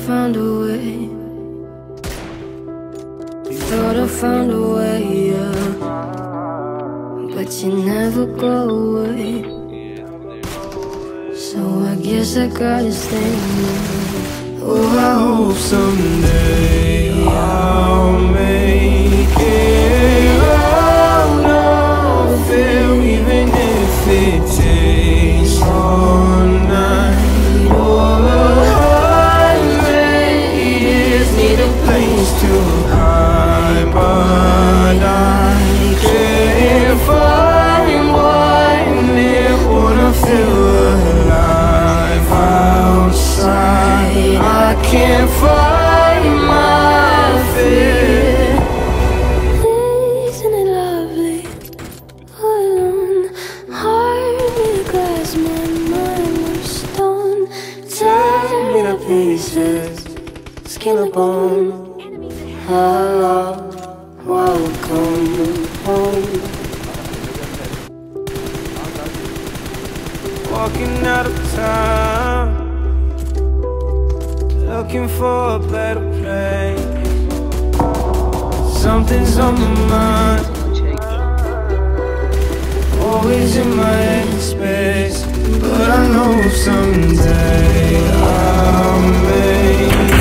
found a way. Thought I found a way, yeah. But you never go away. So I guess I gotta stay now. Oh, I hope someday I'll make it out of here, even if it takes all night. Oh, I need a place to hide, but I can't find one there. Wanna feel alive outside. I can't find my fear. Isn't it lovely? Alone, heart made of glass, my mind of stone. Tear me to pieces, skin and bone. Hello, welcome home. Walking out of town, looking for a better place. Something's on my mind, always in my headspace. But I know someday I'll make